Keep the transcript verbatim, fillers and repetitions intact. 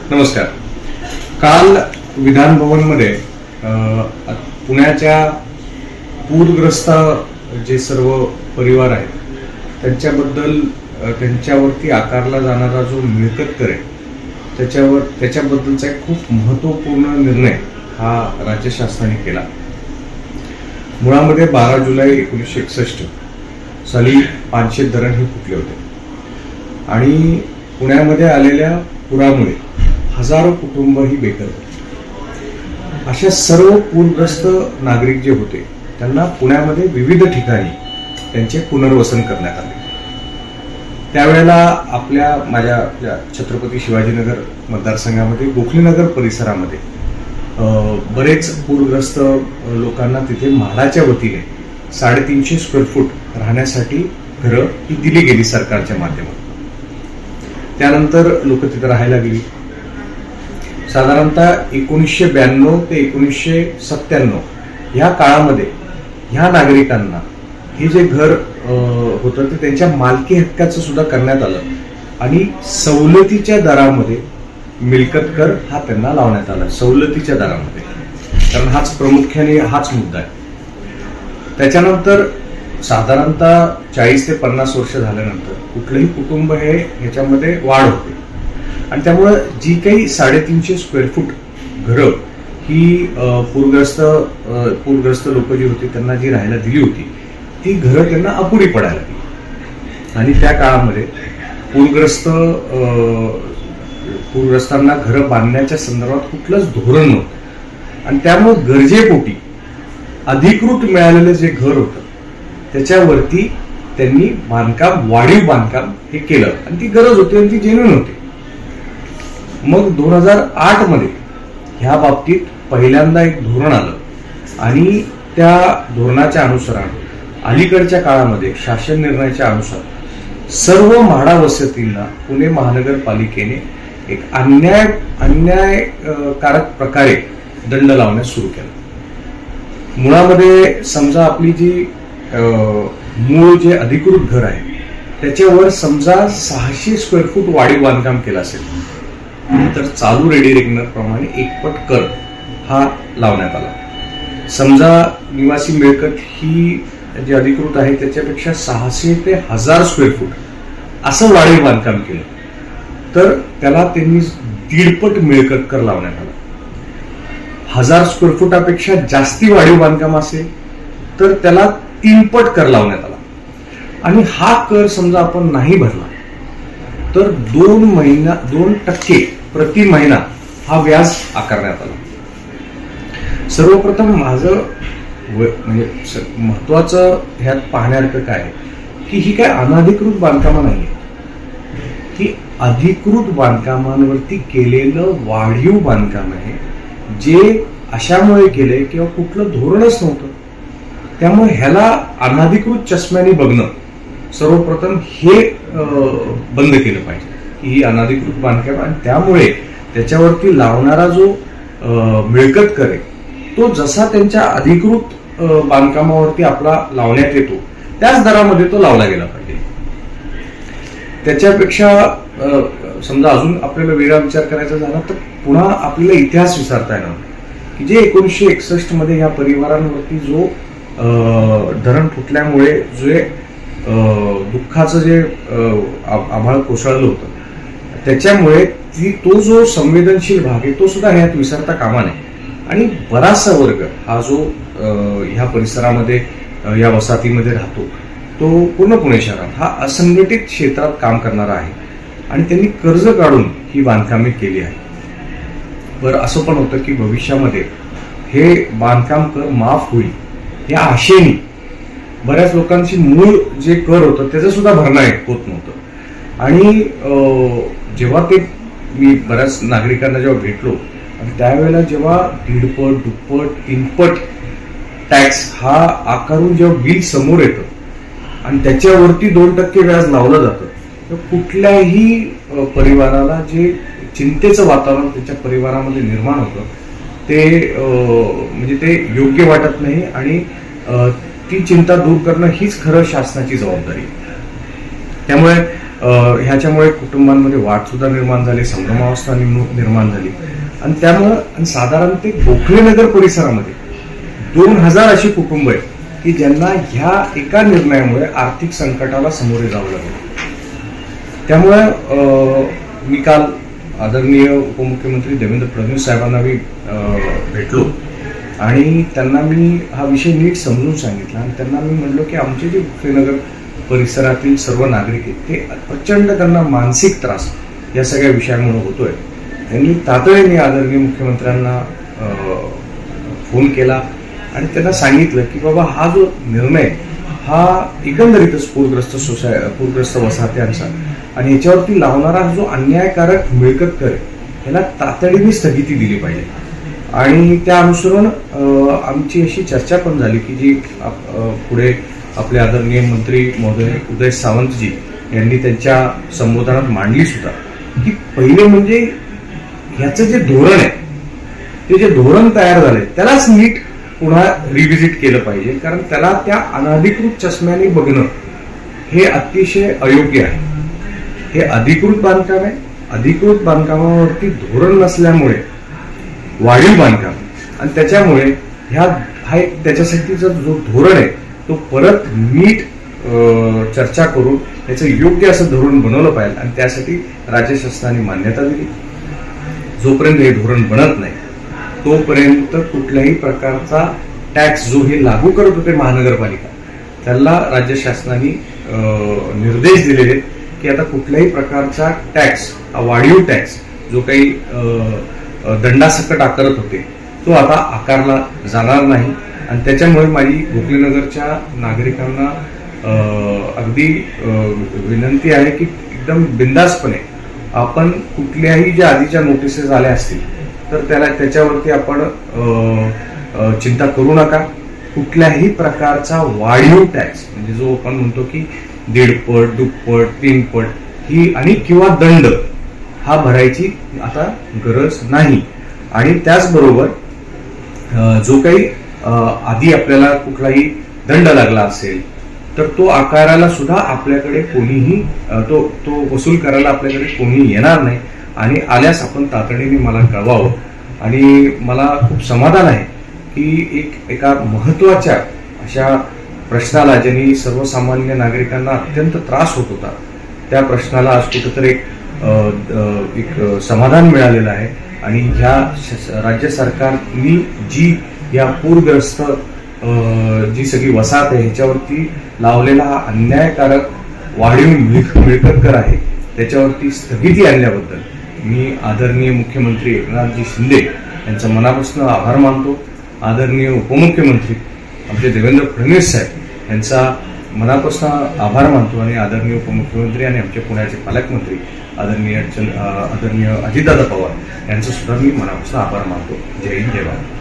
नमस्कार. काल विधान भवनमध्ये पुण्याच्या पूरग्रस्त जे सर्व परिवार आहेत त्यांच्याबद्दल त्यांच्यावरती आकारला जाणारा जो मिळकत कर आहे त्याच्यावर त्याच्याबद्दलचा एक खूप महत्त्वपूर्ण निर्णय हा राज्य शासनाने केला. मुळामध्ये बारा जुलै एकोणीसशे एकसष्ट साली पानशेत धरण हे फुटले होते आणि पुण्यामध्ये आलेल्या पुरामुळे हजारो कुटुंब ही बेघर होते. अशा सर्व पूरग्रस्त नागरिक जे होते त्यांना पुण्यामध्ये विविध ठिकाणी त्यांचे पुनर्वसन करण्यात आले. त्यावेळेला आपल्या माझ्या छत्रपती शिवाजीनगर मतदारसंघामध्ये गोखलेनगर परिसरामध्ये बरेच पूरग्रस्त लोकांना तिथे म्हाडाच्या वतीने साडेतीनशे स्क्वेअर फूट राहण्यासाठी घरं ही दिली गेली सरकारच्या माध्यमातून. त्यानंतर लोक तिथे राहायला गेली. साधारणतः एकोणीसशे ब्याण्णव ते एकोणीसशे सत्त्याण्णव ह्या काळामध्ये ह्या नागरिकांना हे जे घर होतं ते त्यांच्या मालकी हक्काचं सुद्धा करण्यात आलं आणि सवलतीच्या दरामध्ये मिळकत कर हा त्यांना लावण्यात आला. सवलतीच्या दरामध्ये, कारण हाच प्रामुख्याने हाच मुद्दा आहे. त्याच्यानंतर साधारणतः चाळीस ते पन्नास वर्ष झाल्यानंतर कुठलंही कुटुंब हे ह्याच्यामध्ये वाढ होते आणि त्यामुळे जी काही साडेतीनशे स्क्वेअर फूट घरं ही पूरग्रस्त पूरग्रस्त लोक जी होती त्यांना जी राहायला दिली होती ती घरं त्यांना अपुरी पडायला लागली. आणि त्या काळामध्ये पूरग्रस्त पूरग्रस्तांना घरं बांधण्याच्या संदर्भात कुठलंच धोरण नव्हतं आणि त्यामुळे गरजेपोटी अधिकृत मिळालेलं जे घर होतं त्याच्यावरती त्यांनी बांधकाम वाढीव बांधकाम हे केलं आणि ती गरज होती आणि ती जेन्युइन होती. मग दोन हजार आठ मध्ये ह्या बाबतीत पहिल्यांदा एक धोरण आलं आणि त्या धोरणाच्या अनुसाराने अलीकडच्या काळामध्ये शासन निर्णयाच्या अनुसार सर्व म्हाडा वस्त्यांना पुणे महानगरपालिकेने एक अन्याय अन्यायकारक प्रकारे दंड लावण्यास सुरू केला. मुळामध्ये समजा आपली जी मूळ जे अधिकृत घर आहे त्याच्यावर समजा सहाशे स्क्वेअर फूट वाढीव बांधकाम केलं असेल तर चालू रेडी रेग्युलर प्रमाणे एकपट कर हा लावण्यात आला. समजा निवासी मिळकत ही जी अधिकृत आहे त्याच्यापेक्षा सहाशे ते हजार स्क्वेअर फूट असं वाढीव बांधकाम केलं तर त्याला त्यांनी दीडपट मिळकत कर लावण्यात आला. हजार स्क्वेअर फुटापेक्षा जास्ती वाढीव बांधकाम असेल तर त्याला तीनपट कर लावण्यात आला. आणि हा कर समजा आपण नाही भरला तर दोन महिना दोन टक्के प्रति महिना हा व्याज आकारण्यात आला. सर्वप्रथम माझं म्हणजे महत्वाचं ह्यात पाहण्यासारखं काय आहे की ही काय अनधिकृत बांधकामं नाहीये, ही अधिकृत बांधकामांवरती केलेलं वाढीव बांधकाम आहे जे अशामुळे केले किंवा कुठलं धोरणच नव्हतं. त्यामुळे ह्याला अनधिकृत चष्म्याने बघणं सर्वप्रथम हे बंद केलं पाहिजे की ही अनधिकृत बांधकाम आणि त्यामुळे त्याच्यावरती लावणारा जो मिळकत कर आहे तो जसा त्यांच्या अधिकृत बांधकामावरती आपला लावण्यात येतो त्याच दरामध्ये तो लावला गेला पाहिजे. त्याच्यापेक्षा समजा अजून आपल्याला वेगळा विचार करायचा झाला तर पुन्हा आपल्याला इतिहास विसरता येणार की जे एकोणीसशे एकसष्ट मध्ये या परिवारांवरती जो धरण फुटल्यामुळे जे दुःखाचं जे आभाळ कोसळलं होतं त्याच्यामुळे ती तो जो संवेदनशील भाग आहे तो सुद्धा ह्यात विसरता कामा नये. आणि बराचसा वर्ग हा जो ह्या परिसरामध्ये या वसाहतीमध्ये राहतो तो पूर्ण पुणे शहरात हा असंघटित क्षेत्रात काम करणारा आहे आणि त्यांनी कर्ज काढून ही बांधकामे केली आहे. बरं असं पण होतं की भविष्यामध्ये हे बांधकाम कर माफ होईल या आशेने बऱ्याच लोकांची मूळ जे कर होतं त्याचं सुद्धा भरणा होत नव्हतं. आणि जेव्हा ते मी बऱ्याच नागरिकांना जेव्हा भेटलो आणि त्यावेळेला जेव्हा दीडपट दुप्पट तीनपट टॅक्स हा आकारून जेव्हा बिल समोर येतं आणि त्याच्यावरती दोन टक्के व्याज लावलं जातं तर कुठल्याही परिवाराला जे चिंतेचं वातावरण त्याच्या परिवारामध्ये निर्माण होतं ते म्हणजे ते योग्य वाटत नाही आणि ती चिंता दूर करणं हीच खरं शासनाची जबाबदारी. त्यामुळे ह्याच्यामुळे कुटुंबांमध्ये वाद सुद्धा निर्माण झाली, संभ्रमावस्था निर्माण झाली आणि त्यामुळं साधारण ते गोखलेनगर परिसरामध्ये दोन हजार अशी कुटुंब आहेत की ज्यांना ह्या एका निर्णयामुळे आर्थिक संकटाला सामोरे जावं लागलं. त्यामुळे मी काल आदरणीय उपमुख्यमंत्री देवेंद्र फडणवीस साहेबांना मी भेटलो आणि त्यांना मी हा विषय नीट समजून सांगितला आणि त्यांना मी म्हणलो की आमचे जे गोखलेनगर परिसरातील सर्व नागरिक आहेत ते प्रचंड त्यांना मानसिक त्रास या सगळ्या विषयांमुळे होतोय. त्यांनी तातडीने आदरणीय मुख्यमंत्र्यांना फोन केला आणि त्यांना सांगितलं की बाबा हा जो निर्णय हा एकंदरीतच पूरग्रस्त सोसाय पूरग्रस्त वसाहत्यांचा आणि याच्यावरती लावणारा जो अन्यायकारक मिळकत कर ह्याला तातडीने स्थगिती दिली पाहिजे. आणि त्या अनुसरून आमची अशी चर्चा पण झाली की जी पुढे आपले आदरणीय मंत्री महोदय उदय सावंतजी यांनी त्यांच्या संबोधनात मांडली सुद्धा की पहिले म्हणजे ह्याचं जे धोरण आहे ते जे धोरण तयार झालंय त्यालाच नीट पुन्हा रिव्हिजिट केलं पाहिजे, कारण त्याला त्या अनधिकृत चष्म्याने बघणं हे अतिशय अयोग्य आहे. हे अधिकृत बांधकाम आहे, अधिकृत बांधकामावरती धोरण नसल्यामुळे वाढीव बांधकाम आणि त्याच्यामुळे ह्या हा त्याच्यासाठीचा जो धोरण आहे तो परत नीट चर्चा करून त्याचं योग्य असं धोरण बनवलं पाहिजे आणि त्यासाठी राज्य शासनाने मान्यता दिली. जोपर्यंत हे धोरण बनत नाही तोपर्यंत कुठल्याही प्रकारचा टॅक्स जो हे लागू करत होते महानगरपालिका त्याला राज्य शासनाने निर्देश दिलेले की आता कुठल्याही प्रकारचा टॅक्स वाढीव टॅक्स जो काही दंडासकट आकारत होते तो आता आकारला जाणार नाही. आणि त्याच्यामुळे माझी गोखलेनगरच्या नागरिकांना अगदी विनंती आहे की एकदम बिंदासपणे आपण कुठल्याही ज्या आधीच्या नोटिसेस आल्या असतील तर त्याला त्याच्यावरती आपण चिंता करू नका. कुठल्याही प्रकारचा वाढीव टॅक्स म्हणजे जो आपण म्हणतो की दीडपट दुप्पट तीनपट ही आणि किंवा दंड हा भरायची आता गरज नाही. आणि त्याचबरोबर जो काही आधी आपल्याला कुठलाही दंड लागला असेल तर तो आकाराला सुद्धा आपल्याकडे कोणीही तो तो वसूल करायला आपल्याकडे कोणीही येणार नाही आणि आल्यास आपण तातडीने मला कळवावं. आणि मला खूप समाधान आहे की एक एका महत्वाच्या अशा प्रश्नाला ज्यांनी सर्वसामान्य नागरिकांना अत्यंत त्रास होत होता त्या प्रश्नाला आज कुठेतरी एक समाधान मिळालेलं आहे. आणि ह्या राज्य सरकारनी जी या पूरग्रस्त जी सगळी वसाहत आहे ह्याच्यावरती लावलेला हा अन्यायकारक वाढीव मिळकत कर आहे त्याच्यावरती स्थगिती आणल्याबद्दल मी आदरणीय मुख्यमंत्री एकनाथजी शिंदे यांचा मनापासून आभार मानतो. आदरणीय उपमुख्यमंत्री आमचे देवेंद्र फडणवीस साहेब यांचा मनापासून आभार मानतो आणि आदरणीय उपमुख्यमंत्री आणि आमचे पुण्याचे पालकमंत्री आदरणीय आदरणीय अजितदादा पवार यांचा सुद्धा मी मनापासून आभार मानतो. जय हिंद, जय भारत.